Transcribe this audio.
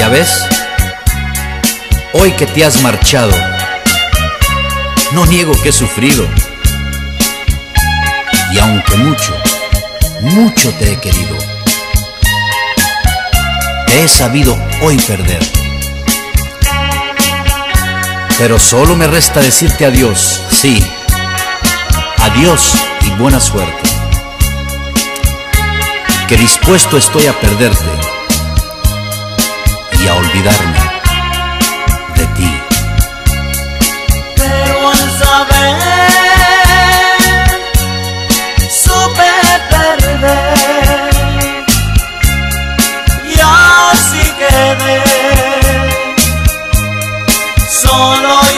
¿Sabes? Hoy que te has marchado, no niego que he sufrido. Y aunque mucho, mucho te he querido, te he sabido hoy perder. Pero solo me resta decirte adiós, sí, adiós y buena suerte. Que dispuesto estoy a perderte y a olvidarme de ti. Pero al saber, supe perder y así quedé solo